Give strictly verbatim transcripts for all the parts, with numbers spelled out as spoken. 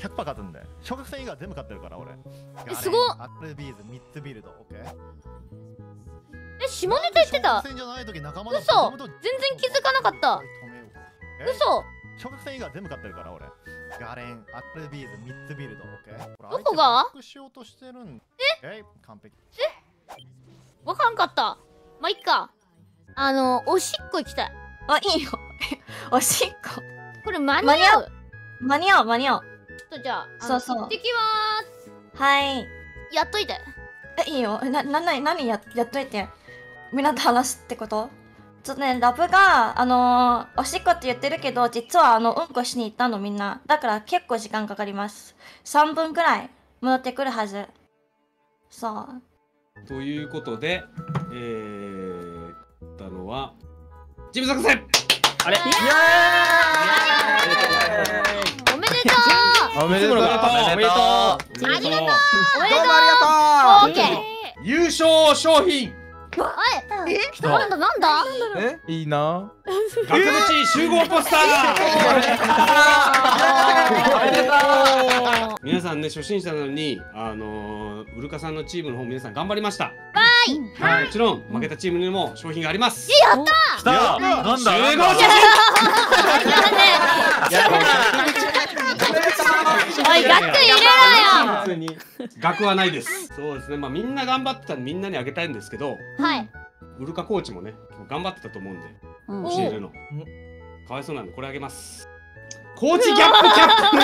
ひゃくパー勝つんで。小学生以外全部勝ってるから俺。 え、すごっ。 アッルビーズみっつビルド、オッケー。 え、下ネタ言ってた。嘘。全然気づかなかった。嘘。 小学生以外全部勝ってるから俺。ガレン、アッルビーズみっつビルド、オッケー。 どこが？ しようとしてるん。 え？ 完璧。 え？わかんかった。まあ、いっか。あの、おしっこ行きたい。 あ、いいよ。おしっこ。 これ間に合う？ 間に合う、間に合う。 ちょっとじゃあ、 そうそう。 行ってきまーす。 はい。 やっといて。 え、いいよ。な、な、な、何や、やっといて。みんなと話すってこと？ちょっとね、ラブが、あのー、おしっこって言ってるけど、実はあの、うんこしに行ったのみんな。だから結構時間かかります。さんぷんくらい戻ってくるはず。そう。 ということで、えー、ったのは、チーム作戦あれイエーイおめでとうおめでとうおめでとうありがとうおめでとうどうもありがとうオッケー優勝商品えなんだなんだえいいな額縁集合ポスター皆さんね初心者なのにあのー、ウルカさんのチームの方皆さん頑張りました。はいもちろん負けたチームにも商品があります。 やったきたなんだ集合商品おい額入れろよ普通に額はないです。そうですねまあみんな頑張ってたんでみんなにあげたいんですけどはいウルカコーチもね頑張ってたと思うんで教えるのかわいそうなんでこれあげます。コーチギャップキャップ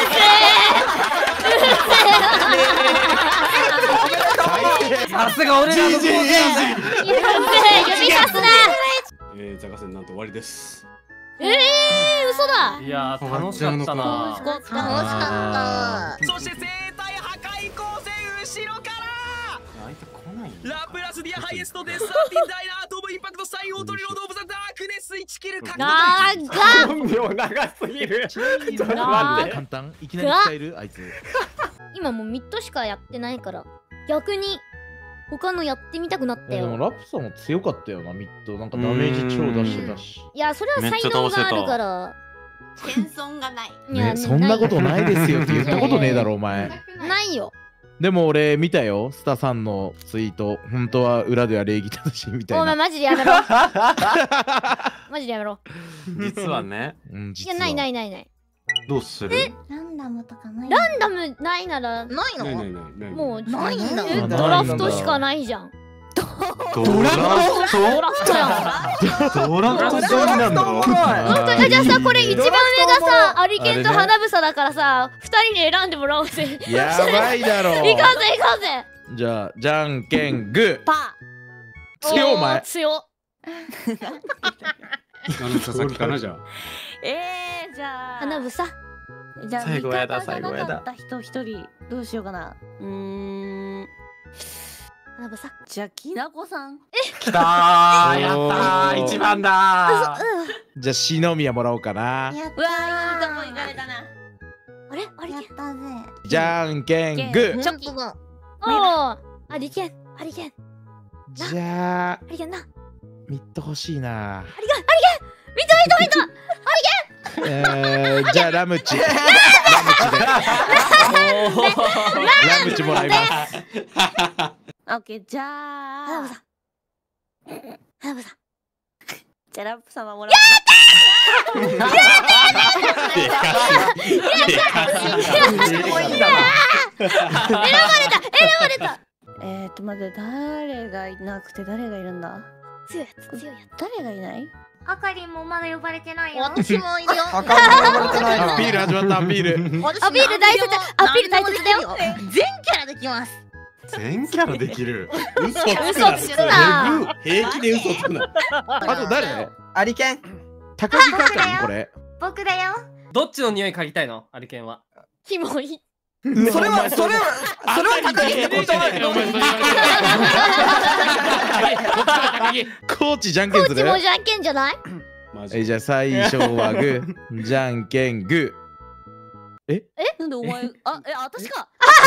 さすが俺らのコーチ指さすなえー、ザカセンなんと終わりです。 えー、嘘だ。 いやー楽しかったな楽しかった楽しかったそして生体破壊光線後ろから相手来ないラプラスディアハイエストデスサーティンダイナートムインパクトサインオートリロードオブザダークネスいちキル獲得長っ秒長すぎるちょっと待って簡単いきなり使えるあいつ。 今もうミッドしかやってないから逆に他のやってみたくなったでもよ。 ラプさんも強かったよな、ミッド。なんかダメージ超出してたし。 いやそれは才能があるから謙遜がない。 いやね、そんなことないですよって言ったことねえだろ、お前。 ないよ。 でも俺見たよ、スタさんのツイート。本当は裏では礼儀正しいみたいな。 お前マジでやめろマジでやめろ。 実はねうん、 いやないないないない。 どうするランダムとかない。 ランダムないならないないないないないもうないんだ。 えドラフトしかないじゃん。 ドラフトドラフトやん。 ドラフトそうなんだ本当にじゃあさこれ一番上がさアリケンと花房だからさ二人に選んでもらおうぜ。 やばいだろ。 行こうぜ行こうぜ。 じゃあ、じゃんけんグー。 パー。 強お前。 強。 あの佐々木かなじゃあ。 えー、じゃあ。 花房。 じゃあ最後やだ味方が最後やだなかった人一人どうしようかな。うーん。 花房。 じゃあきなこさん。 きたーやったー一番だーじゃあ、篠宮もらおうかな。 やったー。うわーいいとこ行かれたな。 あれアリケン。 やったぜ。 じゃんけんグー。 ちょっとだ。 おお。アリケン。アリケン。 じゃあ、 アリケンな。 ミッド欲しいな。 アリケン。アリケン。見た見た見た。 えー、じゃあラムチ。ラムチで。ラムチもらいます。 オッケー、じゃあ。 花房。花房。 じゃあラップ様もらおうかな。 選ばれた選ばれた。 えーと待って誰がいなくて誰がいるんだ。 強いやつ強いや誰がいない？ あかりんもまだ呼ばれてないよ。 私もいるよ。 あかん呼ばれてないアピール始まったアピール。 つ。アピール大切。アピール大切だよ。 全キャラできます。 全キャラできる嘘つくな。 嘘つくな。 平気で嘘つくな。 あと誰？ アリケン高木かかんこれ。 僕だよ。 どっちの匂い嗅ぎたいのアリケンは。 キモい。 それはそれはそれは高木ってことはコーチじゃんけんする。 コーチもじゃんけんじゃない？ えじゃあ最初はグー、じゃんけんグえなんでお前あえ私か。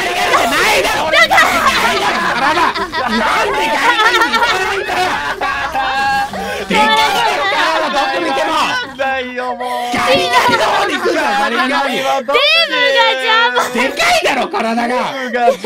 リガリじゃないだろ俺が体なんでガリガリに行かないんだよでかいからどこに行けもないよもうガリガリの方に行くんだガリガリの方にはどっちでかいだろ体がが邪魔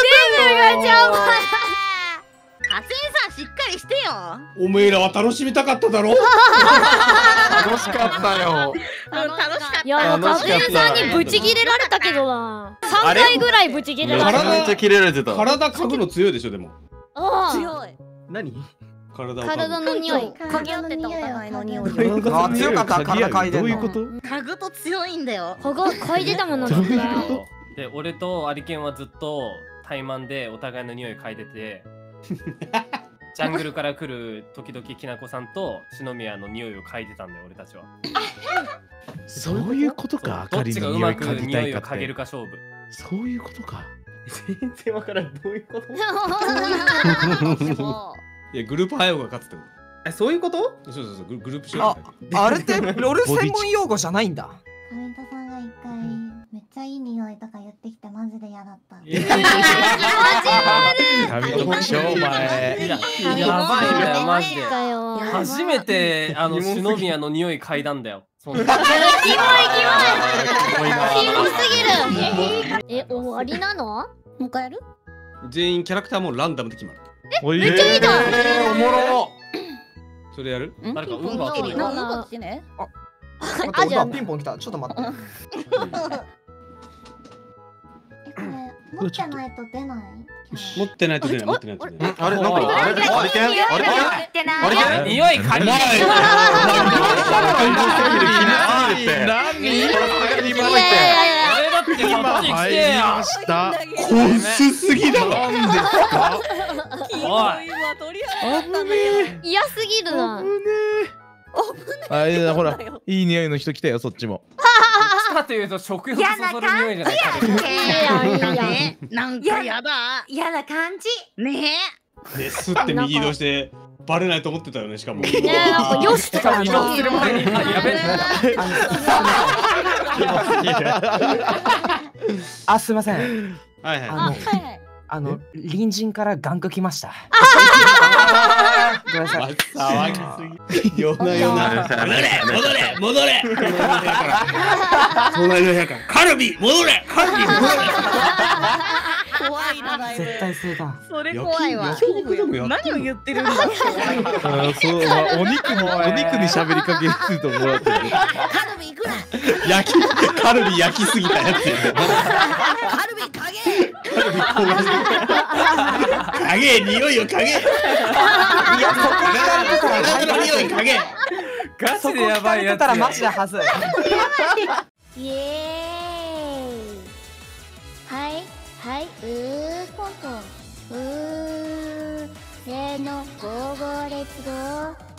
カツエさんしっかりしてよ。 おめえらは楽しみたかっただろ楽しかったよ楽しかった。 いやもうカズエさんにブチギレられたけどな。さんかいぐらいブチギレられた。 めっちゃキレられてた体嗅ぐの強いでしょでも強い。 何体を体の匂い嗅ぎ合ってたお互いの匂い。 あ強かった体嗅いでんのどういうこと嗅ぐと強いんだよ。 嗅が嗅いでたものだったよ。 で俺とアリケンはずっと怠慢でお互いの匂い嗅いでてジャングルから来る時々きなこさんと篠宮の匂いを嗅いでたんだよ俺たちは。 そういうことか。あかりどっちがうの匂い嗅ぎたまく匂いかっていを嗅げるか勝負。 そういうことか。 全然わからんどういうこといやグループハイオが勝つってことえそういうことそうそうそうグルグループしようあれってロル専門用語じゃないんだ。 コメントさんが一回めっちゃいい匂いとか言ってきてマジで嫌だった。 髪の毛しょお前。 いややばいんだよマジで。 かよ。 初めてあの篠宮の匂い嗅いだんだよ。そんなキモいキモい。キモすぎる。え終わりなの？ もう一回やる？ 全員キャラクターもランダムで決まる。 え、めっちゃいいな。 えー、おもろ。 それやる？ 誰かウーバーピンポンピンポンこっちね。 あ、待って、ピンポン来た。ちょっと待って。 え、これ持ってないと出ない？ 持ってないと出ない。持ってないと出ない。 あれ、なんか、あれ、あれけん、あれけん、あれけん。 匂い嗅ぎ。 今入りました。本数すぎだろ。なんですか。 おい。 嫌すぎるな。 あれだほらいい匂いの人来たよそっちも。 かというと食欲そそる匂いじゃないか。 なんかやだ。 嫌な感じ。 ねえ。で、スって右移動してバレないと思ってたよね、しかも。 ねえ、なんかよしとか移動する前にやべえ。 あ、すいません。 はいはい。 あの、あの隣人からガンク来ました。ごめんなさい。 騒ぎすぎ。よなよな。戻れ戻れ戻れ。隣の部屋から。カルビ戻れカルビ戻れ。 怖いなだいぶ。 絶対そうだ。 それ怖いわ。何を言ってるんだ。 そう、まあお肉にお肉に喋りかけるともらってる。 カルビ行くな。 焼きカルビ焼きすぎたやつ。 カルビかげ。 カルビ焦がしてかげ匂いをかげ。いやそこから匂いかげ。 ガチでやばいやつ。 たらマジではずい。 イエーイ。はいはいうーことうーせーのゴーゴーレッツゴー。